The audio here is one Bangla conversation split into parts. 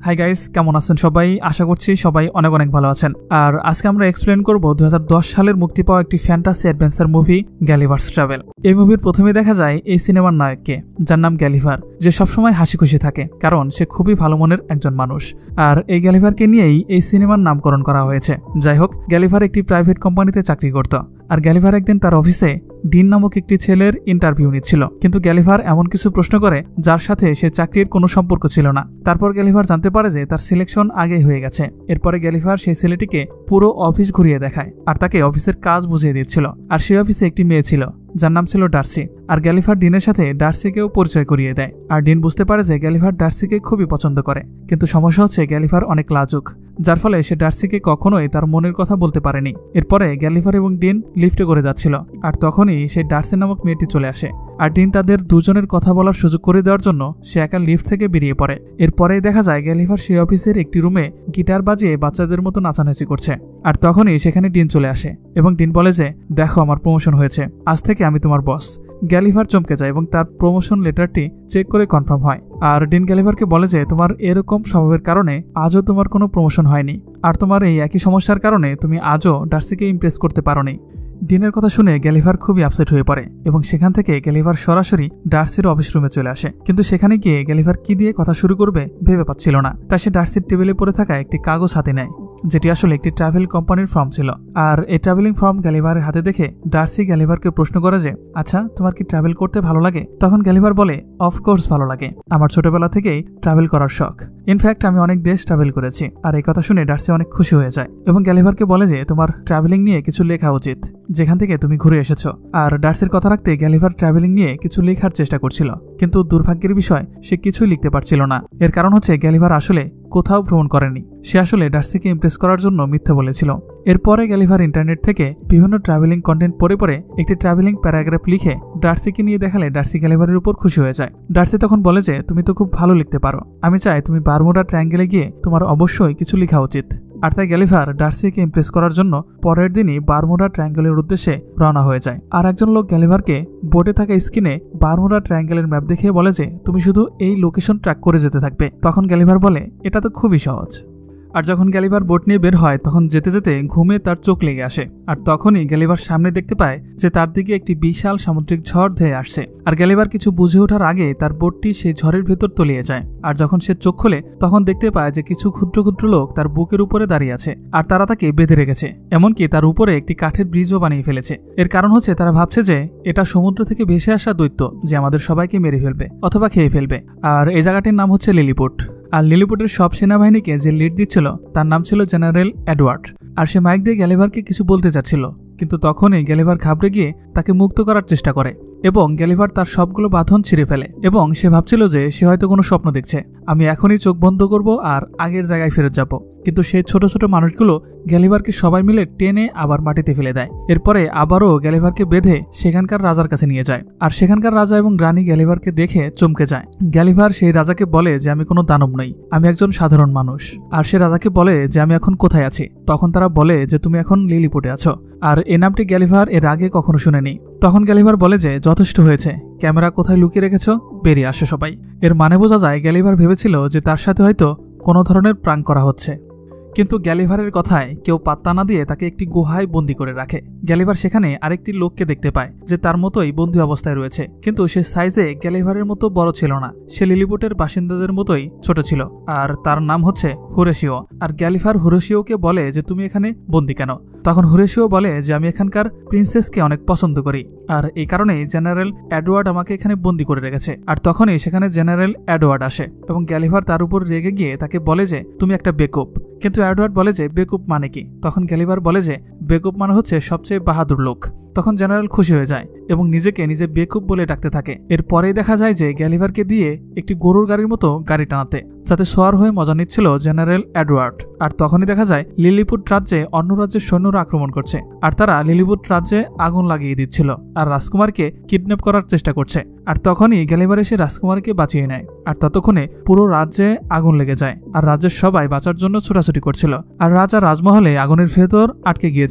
হাই গাইস, কেমন আছেন সবাই? আশা করছি সবাই অনেক অনেক ভালো আছেন। আর আজকে আমরা এক্সপ্লেন করব 2010 সালের মুক্তি পাওয়া একটি fantasy adventure movie Gulliver's travel. এই মুভির প্রথমে দেখা যায় এই সিনেমার নায়ককে, যার নাম গ্যালিভার, যে সবসময় হাসি খুশি থাকে কারণ সে খুবই ভালো মনের একজন মানুষ। আর এই গ্যালিভারকে নিয়েই এই সিনেমার নামকরণ করা হয়েছে। যাই হোক, গ্যালিভার একটি প্রাইভেট কোম্পানিতে চাকরি করত। আর গ্যালিভার একদিন তার অফিসে ডিন নামক একটি ছেলের ইন্টারভিউ নিচ্ছিল, কিন্তু গ্যালিভার এমন কিছু প্রশ্ন করে যার সাথে সে চাকরির কোনো সম্পর্ক ছিল না। তারপর গ্যালিভার জানতে পারে যে তার সিলেকশন আগেই হয়ে গেছে। এরপরে গ্যালিভার সেই ছেলেটিকে পুরো অফিস ঘুরিয়ে দেখায় আর তাকে অফিসের কাজ বুঝিয়ে দিচ্ছিল। আর সেই অফিসে একটি মেয়ে ছিল যার নাম ছিল ডার্সি। আর গ্যালিভার ডিনের সাথে ডার্সিকেও পরিচয় করিয়ে দেয়। আর ডিন বুঝতে পারে যে গ্যালিভার ডার্সিকে খুবই পছন্দ করে, কিন্তু সমস্যা হচ্ছে গ্যালিভার অনেক লাজুক, যার ফলে সে ডার্সিকে কখনোই তার মনের কথা বলতে পারেনি। এরপরে গ্যালিভার এবং ডিন লিফটে করে যাচ্ছিল, আর তখনই সেই ডার্সি নামক মেয়েটি চলে আসে। আর ডিন তাদের দুজনের কথা বলার সুযোগ করে দেওয়ার জন্য সে একা লিফট থেকে বেরিয়ে পড়ে। এরপরেই দেখা যায় গ্যালিভার সেই অফিসের একটি রুমে গিটার বাজিয়ে বাচ্চাদের মতো নাচানাচি করছে। আর তখনই সেখানে ডিন চলে আসে এবং ডিন বলে যে, দেখো, আমার প্রমোশন হয়েছে, আজ থেকে আমি তোমার বস। গ্যালিভার চমকে যায় এবং তার প্রমোশন লেটারটি চেক করে কনফার্ম হয়। আর ডিন গ্যালিভারকে বলে যে, তোমার এরকম স্বভাবের কারণে আজও তোমার কোনো প্রমোশন হয়নি, আর তোমার এই একই সমস্যার কারণে তুমি আজও ডার্সিকে ইমপ্রেস করতে পারোনি। ডিনের কথা শুনে গ্যালিভার খুবই আপসেট হয়ে পড়ে এবং সেখান থেকে গ্যালিভার সরাসরি ডার্সির অফিস রুমে চলে আসে। কিন্তু সেখানে গিয়ে গ্যালিভার কি দিয়ে কথা শুরু করবে ভেবে পাচ্ছিল না। তাই সে ডার্সির টেবিলে পড়ে থাকা একটি কাগজ হাতে নেয়, যেটি আসলে একটি ট্রাভেল কোম্পানির ফর্ম ছিল। আর এই ট্রাভেলিং ফর্ম গ্যালিভারের হাতে দেখে ডার্সি গ্যালিভারকে প্রশ্ন করে যে, আচ্ছা, তোমার কি ট্রাভেল করতে ভালো লাগে? তখন গ্যালিভার বলে, অফকোর্স ভালো লাগে, আমার ছোটবেলা থেকেই ট্রাভেল করার শখ। ইনফ্যাক্ট আমি অনেক দেশ ট্রাভেল করেছি। আর এই কথা শুনে ডার্সি অনেক খুশি হয়ে যায় এবং গ্যালিভারকে বলে যে, তোমার ট্রাভেলিং নিয়ে কিছু লেখা উচিত, যেখান থেকে তুমি ঘুরে এসেছো। আর ডার্সির কথা রাখতে গ্যালিভার ট্রাভেলিং নিয়ে কিছু লেখার চেষ্টা করছিল, কিন্তু দুর্ভাগ্যের বিষয় সে কিছুই লিখতে পারছিল না। এর কারণ হচ্ছে গ্যালিভার আসলে কোথাও ভ্রমণ করেনি, সে আসলে ডার্সিকে ইমপ্রেস করার জন্য মিথ্যে বলেছিল। এরপরে গ্যালিভার ইন্টারনেট থেকে বিভিন্ন ট্রাভেলিং কন্টেন্ট পড়ে একটি ট্রাভেলিং প্যারাগ্রাফ লিখে ডার্সিকে নিয়ে দেখালে ডার্সি গ্যালিভারের উপর খুশি হয়ে যায়। ডার্সি তখন বলে যে, তুমি তো খুব ভালো লিখতে পারো, আমি চাই তুমি বারমুডা ট্রায়াঙ্গেলে গিয়ে তোমার অবশ্যই কিছু লেখা উচিত। আর তাই গ্যালিভার ডার্সিকে ইমপ্রেস করার জন্য পরের দিনই বারমুডা ট্রায়াঙ্গেলের উদ্দেশ্যে রওনা হয়ে যায়। আর একজন লোক গ্যালিভারকে বোর্ডে থাকা স্ক্রিনে বারমুডা ট্রায়াঙ্গেলের ম্যাপ দেখিয়ে বলে যে, তুমি শুধু এই লোকেশন ট্র্যাক করে যেতে থাকবে। তখন গ্যালিভার বলে, এটা তো খুবই সহজ। আর যখন গ্যালিভার বোট নিয়ে বের হয় তখন যেতে যেতে ঘুমে তার চোখ লেগে আসে। আর তখনই গ্যালিভার সামনে দেখতে পায় যে তার দিকে একটি বিশাল সামুদ্রিক ঝড় ধেয়ে আসছে। আর গ্যালিভার কিছু বুঝে ওঠার আগে তার বোটটি সেই ঝড়ের ভেতর তলিয়ে যায়। আর যখন সে চোখ খোলে তখন দেখতে পায় যে কিছু ক্ষুদ্র ক্ষুদ্র লোক তার বুকের উপরে দাঁড়িয়ে আছে আর তারা তাকে বেঁধে রেখেছে, এমনকি তার উপরে একটি কাঠের ব্রিজও বানিয়ে ফেলেছে। এর কারণ হচ্ছে তারা ভাবছে যে এটা সমুদ্র থেকে ভেসে আসা দৈত্য, যে আমাদের সবাইকে মেরে ফেলবে অথবা খেয়ে ফেলবে। আর এই জায়গাটির নাম হচ্ছে লিলিপুট। আর লিলিপুটের সব সেনাবাহিনীকে যে লিড দিচ্ছিল তার নাম ছিল জেনারেল এডওয়ার্ড। আর সে মাইক দিয়ে গ্যালিভারকে কিছু বলতে চাচ্ছিল, কিন্তু তখনই গ্যালিভার ঘাবড়ে গিয়ে তাকে মুক্ত করার চেষ্টা করে এবং গ্যালিভার তার সবগুলো বাঁধন ছিঁড়ে ফেলে এবং সে ভাবছিল যে সে হয়তো কোনো স্বপ্ন দেখছে, আমি এখনই চোখ বন্ধ করব আর আগের জায়গায় ফেরত যাব। কিন্তু সেই ছোট ছোট মানুষগুলো গ্যালিভারকে সবাই মিলে টেনে আবার মাটিতে ফেলে দেয়। এরপরে আবারও গ্যালিভারকে বেঁধে সেখানকার রাজার কাছে নিয়ে যায়। আর সেখানকার রাজা এবং রানী গ্যালিভারকে দেখে চমকে যায়। গ্যালিভার সেই রাজাকে বলে যে, আমি কোনো দানব নই, আমি একজন সাধারণ মানুষ। আর সে রাজাকে বলে যে, আমি এখন কোথায় আছি। তখন তারা বলে যে, তুমি এখন লিলিপুটে আছো। আর এই নামটি গ্যালিভার এর আগে কখনো শুনেনি। তখন গ্যালিভার বলে যে, যথেষ্ট হয়েছে, ক্যামেরা কোথায় লুকিয়ে রেখেছ, বেরিয়ে আসো সবাই। এর মানে বোঝা যায় গ্যালিভার ভেবেছিল যে তার সাথে হয়তো কোনো ধরনের প্রাঙ্ক করা হচ্ছে। কিন্তু গ্যালিভারের কথায় কেউ পাত্তা না দিয়ে তাকে একটি গুহায় বন্দি করে রাখে। গ্যালিভার সেখানে আরেকটি লোককে দেখতে পায় যে তার মতোই বন্দি অবস্থায় রয়েছে, কিন্তু সে সাইজে গ্যালিভারের মতো বড় ছিল না, সে লিলিপুটের বাসিন্দাদের মতোই ছোট ছিল। আর তার নাম হচ্ছে হুরেশিও। আর গ্যালিভার হুরেশিওকে বলে যে, তুমি এখানে বন্দি কেন? তখন হুরেশিও বলে যে, আমি এখানকার প্রিন্সেসকে অনেক পছন্দ করি, আর এই কারণেই জেনারেল এডওয়ার্ড আমাকে এখানে বন্দি করে রেখেছে। আর তখনই সেখানে জেনারেল এডওয়ার্ড আসে এবং গ্যালিভার তার উপর রেগে গিয়ে তাকে বলে যে, তুমি একটা বেকুব। কিন্তু এডওয়ার্ড বলে যে, বেকুব মানে কি? তখন গ্যালিভার বলে যে, বেকুব মানে হচ্ছে সবচেয়ে বাহাদুর লোক। তখন জেনারেল খুশি হয়ে যায় এবং নিজেকে নিজে বেকুব বলে ডাকতে থাকে। এরপরেই দেখা যায় যে গ্যালিভারকে দিয়ে একটি গরুর গাড়ির মতো গাড়ি টানাতে, যাতে সোয়ার হয়ে মজা নিচ্ছিল জেনারেল এডওয়ার্ড। আর তখনই দেখা যায় লিলিপুট রাজ্যে অন্য রাজ্যের সৈন্যরা আক্রমণ করছে আর তারা লিলিপুট রাজ্যে আগুন লাগিয়ে দিচ্ছিল আর রাজকুমারকে কিডন্যাপ করার চেষ্টা করছে। আর তখনই গ্যালিভার এসে রাজকুমারকে বাঁচিয়ে নেয়। আর ততক্ষণে পুরো রাজ্যে আগুন লেগে যায় আর রাজ্যের সবাই বাঁচার জন্য ছোটাছুটি করছিল। আর রাজা রাজমহলে আগুনের ভেতর আটকে গিয়েছে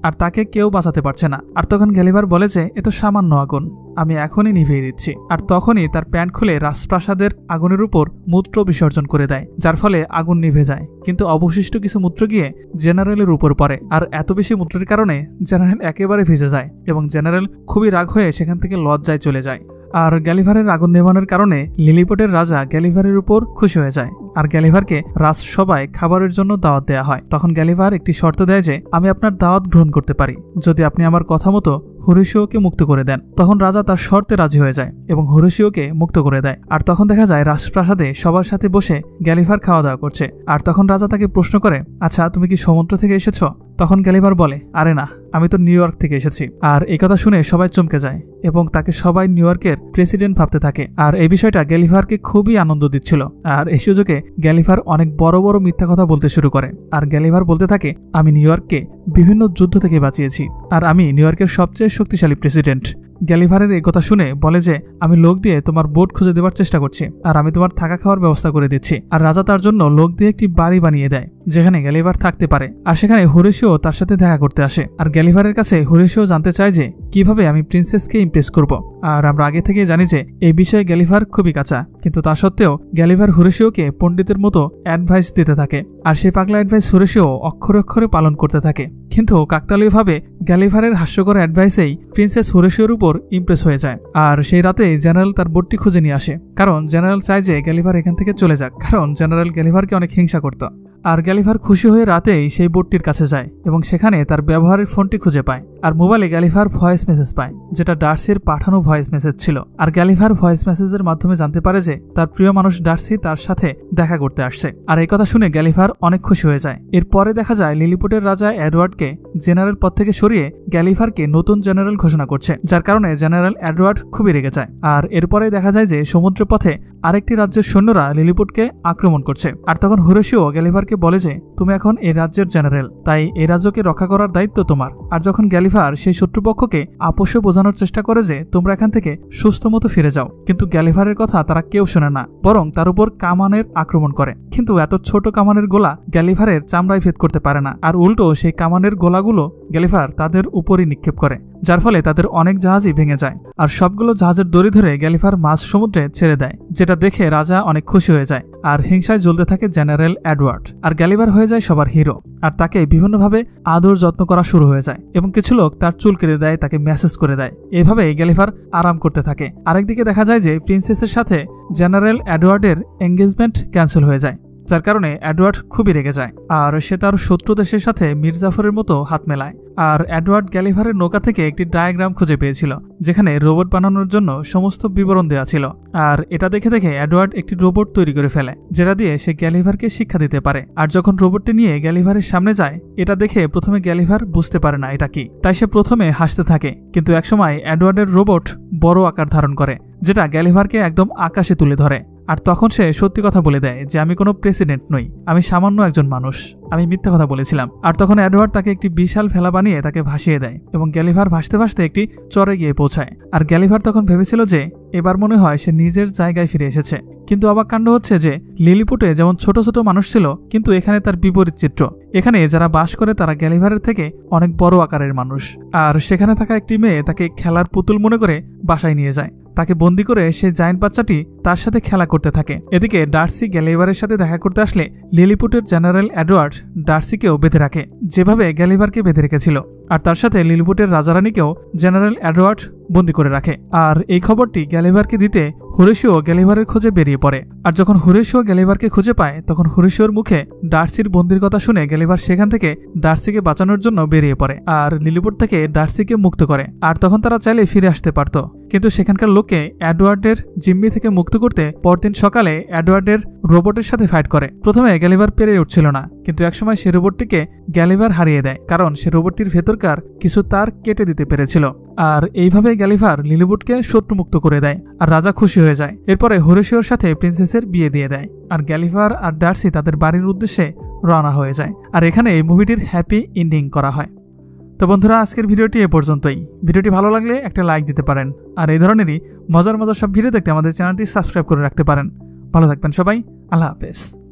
আর তাকে কেউ বাঁচাতে পারছে না। আর তখন গ্যালিভার বলে যে এ তো সামান্য আগুন, আমি এখনই নিভিয়ে দিচ্ছি। আর তখনই তার প্যান্ট খুলে রাজপ্রাসাদের আগুনের উপর মূত্র বিসর্জন করে দেয়, যার ফলে আগুন নিভে যায়। কিন্তু অবশিষ্ট কিছু মূত্র গিয়ে জেনারেলের উপর পড়ে, আর এত বেশি মূত্রের কারণে জেনারেল একেবারে ভিজে যায় এবং জেনারেল খুবই রাগ হয়ে সেখান থেকে লজ্জায় চলে যায়। আর গ্যালিভারের আগুন নেভানোর কারণে লিলিপটের রাজা গ্যালিভারের উপর খুশি হয়ে যায়, আর গ্যালিভারকে রাজসভায় খাবারের জন্য দাওয়াত দেওয়া হয়। তখন গ্যালিভার একটি শর্ত দেয় যে আমি আপনার দাওয়াত গ্রহণ করতে পারি যদি আপনি আমার কথা মতো হোরেশিওকে মুক্ত করে দেন। তখন রাজা তার শর্তে রাজি হয়ে যায় এবং হোরেশিওকে মুক্ত করে দেয়। আর তখন দেখা যায় রাজপ্রাসাদে সবার সাথে বসে গ্যালিভার খাওয়া দাওয়া করছে। আর তখন রাজা তাকে প্রশ্ন করে, আচ্ছা তুমি কি সমুদ্র থেকে এসেছ? তখন গ্যালিভার বলে, আরে না, আমি তো নিউ ইয়র্ক থেকে এসেছি। আর এই কথা শুনে সবাই চমকে যায় এবং তাকে সবাই নিউ ইয়র্কের প্রেসিডেন্ট ভাবতে থাকে। আর এই বিষয়টা গ্যালিভারকে খুবই আনন্দ দিচ্ছিল। আর এই সুযোগে গ্যালিভার অনেক বড় বড় মিথ্যা কথা বলতে শুরু করে। আর গ্যালিভার বলতে থাকে, আমি নিউ ইয়র্ককে বিভিন্ন যুদ্ধ থেকে বাঁচিয়েছি, আর আমি নিউ ইয়র্কের সবচেয়ে শক্তিশালী প্রেসিডেন্ট। গ্যালিভারের এই কথা শুনে বলে যে আমি লোক দিয়ে তোমার বোট খুঁজে দেওয়ার চেষ্টা করছি, আর আমি তোমার থাকা খাওয়ার ব্যবস্থা করে দিচ্ছি। আর রাজা তার জন্য লোক দিয়ে একটি বাড়ি বানিয়ে দেয় যেখানে গ্যালিভার থাকতে পারে। আর সেখানে হোরেশিও তার সাথে দেখা করতে আসে। আর গ্যালিভারের কাছে হোরেশিও জানতে চায় যে কিভাবে আমি প্রিন্সেসকে ইমপ্রেস করব। আর আমরা আগে থেকে জানি যে এই বিষয়ে গ্যালিভার খুবই কাঁচা, কিন্তু তা সত্ত্বেও গ্যালিভার হোরেশিওকে পণ্ডিতের মতো অ্যাডভাইস দিতে থাকে। আর সেই পাগলা অ্যাডভাইস হোরেশিও অক্ষরে অক্ষরে পালন করতে থাকে। কিন্তু কাকতালীয়ভাবে গ্যালিভারের হাস্যকর অ্যাডভাইসেই প্রিন্সেস হোরেশিওর উপর ইমপ্রেস হয়ে যায়। আর সেই রাতে জেনারেল তার বোটটি খুঁজে নিয়ে আসে, কারণ জেনারেল চায় যে গ্যালিভার এখান থেকে চলে যাক, কারণ জেনারেল গ্যালিভারকে অনেক হিংসা করত। আর গ্যালিভার খুশি হয়ে রাতেই সেই বোটটির কাছে যায় এবং সেখানে তার ব্যবহারের ফোনটি খুঁজে পায়। আর মোবাইলে গ্যালিভার ভয়েস মেসেজ পায়, যেটা ডার্সির পাঠানো ভয়েস মেসেজ ছিল। আর গ্যালিভার ভয়েস মেসেজের মাধ্যমে জানতে পারে যে তার প্রিয় মানুষ ডার্সি তার সাথে দেখা করতে আসছে। আর এই কথা শুনে গ্যালিভার অনেক খুশি হয়ে যায়। এরপরে দেখা যায় লিলিপুটের রাজা এডওয়ার্ডকে জেনারেল পদ থেকে সরিয়ে গ্যালিভারকে নতুন জেনারেল ঘোষণা করছে, যার কারণে জেনারেল এডওয়ার্ড খুবই রেগে যায়। আর এরপরে দেখা যায় যে সমুদ্র পথে আরেকটি রাজ্যের সৈন্যরা লিলিপুটকে আক্রমণ করছে। আর তখন হোরেশিও গ্যালিভারকে বলে যে তুমি এখন এই রাজ্যের জেনারেল, তাই এই রাজ্যকে রক্ষা করার দায়িত্ব তোমার। আর যখন গ্যালিভার সেই শত্রুপক্ষকে আপোষে বোঝানোর চেষ্টা করে যে তোমরা এখান থেকে সুস্থ মতো ফিরে যাও, কিন্তু গ্যালিভারের কথা তারা কেউ শোনে না, বরং তার উপর কামানের আক্রমণ করে। কিন্তু এত ছোট কামানের গোলা গ্যালিভারের চামড়ায় ভেদ করতে পারে না, আর উল্টো সেই কামানের গোলাগুলো গ্যালিভার তাদের উপরই নিক্ষেপ করে, যার ফলে তাদের অনেক জাহাজই ভেঙে যায়। আর সবগুলো জাহাজের দড়ি ধরে গ্যালিভার মাঝ সমুদ্রে ছেড়ে দেয়, যেটা দেখে রাজা অনেক খুশি হয়ে যায়। আর হিংসায় জ্বলতে থাকে জেনারেল এডওয়ার্ড। আর গ্যালিভার হয়ে যায় সবার হিরো, আর তাকে বিভিন্নভাবে আদর যত্ন করা শুরু হয়ে যায় এবং কিছু লোক তার চুল কেটে দেয়, তাকে মেসেজ করে দেয়। এভাবে গ্যালিভার আরাম করতে থাকে। আরেকদিকে দেখা যায় যে প্রিন্সেসের সাথে জেনারেল এডওয়ার্ডের এঙ্গেজমেন্ট ক্যান্সেল হয়ে যায়, যার কারণে এডওয়ার্ড খুবই রেগে যায়। আর সে তার শত্রু দেশের সাথে মির্জাফরের মতো হাত মেলায়। আর এডওয়ার্ড গ্যালিভারের নৌকা থেকে একটি ডায়াগ্রাম খুঁজে পেয়েছিল, যেখানে রোবট বানানোর জন্য সমস্ত বিবরণ দেওয়া ছিল। আর এটা দেখে দেখে এডওয়ার্ড একটি রোবট তৈরি করে ফেলে, যেটা দিয়ে সে গ্যালিভারকে শিক্ষা দিতে পারে। আর যখন রোবটটি নিয়ে গ্যালিভারের সামনে যায়, এটা দেখে প্রথমে গ্যালিভার বুঝতে পারে না এটা কি, তাই সে প্রথমে হাসতে থাকে। কিন্তু একসময় এডওয়ার্ডের রোবট বড় আকার ধারণ করে, যেটা গ্যালিভারকে একদম আকাশে তুলে ধরে। আর তখন সে সত্যি কথা বলে দেয় যে আমি কোনো প্রেসিডেন্ট নই, আমি সামান্য একজন মানুষ, আমি মিথ্যা কথা বলেছিলাম। আর তখন এডওয়ার্ড তাকে একটি বিশাল ভেলা বানিয়ে তাকে ভাসিয়ে দেয় এবং গ্যালিভার ভাসতে ভাসতে একটি চরে গিয়ে পৌঁছায়। আর গ্যালিভার তখন ভেবেছিল যে এবার মনে হয় সে নিজের জায়গায় ফিরে এসেছে। কিন্তু অবাক কাণ্ড হচ্ছে যে লিলিপুটে যেমন ছোট ছোট মানুষ ছিল, কিন্তু এখানে তার বিপরীত চিত্র। এখানে যারা বাস করে তারা গ্যালিভারের থেকে অনেক বড় আকারের মানুষ। আর সেখানে থাকা একটি মেয়ে তাকে খেলার পুতুল মনে করে বাসায় নিয়ে যায়। তাকে বন্দি করে সেই জায়ান্ট বাচ্চাটি তার সাথে খেলা করতে থাকে। এদিকে ডার্সি গ্যালিভারের সাথে দেখা করতে আসলে লিলিপুটের জেনারেল এডওয়ার্ড ডার্সিকেও বেঁধে রাখে, যেভাবে গ্যালিভারকে বেঁধে রেখেছিল। আর তার সাথে লিলিপুটের রাজারানীকেও জেনারেল এডওয়ার্ড বন্দি করে রাখে। আর এই খবরটি গ্যালিভারকে দিতে হোরেশিও গ্যালিভারের খোঁজে বেরিয়ে পড়ে। আর যখন হোরেশিও গ্যালিভারকে খুঁজে পায়, তখন হোরেশিওর মুখে ডার্সির বন্দির কথা শুনে গ্যালিভার সেখান থেকে ডার্সিকে বাঁচানোর জন্য বেরিয়ে পড়ে আর লিলিপুট থেকে ডার্সিকে মুক্ত করে। আর তখন তারা চাইলে ফিরে আসতে পারত, কিন্তু সেখানকার লোককে এডওয়ার্ডের জিম্মি থেকে মুক্ত করতে পরদিন সকালে এডওয়ার্ডের রোবটের সাথে ফাইট করে। প্রথমে গ্যালিভার পেরে উঠছিল না, কিন্তু একসময় সে রোবটটিকে গ্যালিভার হারিয়ে দেয়, কারণ সে রোবটটির ভেতরকার কিছু তার কেটে দিতে পেরেছিল। আর এইভাবে গ্যালিভার লিলিপুটকে শত্রুমুক্ত করে দেয়, আর রাজা খুশি হয়ে যায়। এরপরে হোরেশিওর সাথে প্রিন্সেসের বিয়ে দিয়ে দেয়, আর গ্যালিভার আর ডার্সি তাদের বাড়ির উদ্দেশ্যে রওনা হয়ে যায়। আর এখানে এই মুভিটির হ্যাপি এন্ডিং করা হয়। তো বন্ধুরা, আজকের ভিডিওটি এ পর্যন্তই। ভিডিওটি ভালো লাগলে একটা লাইক দিতে পারেন, আর এই ধরনেরই মজার মজার সব ভিডিও দেখতে আমাদের চ্যানেলটি সাবস্ক্রাইব করে রাখতে পারেন। ভালো থাকবেন সবাই, আল্লাহ হাফেজ।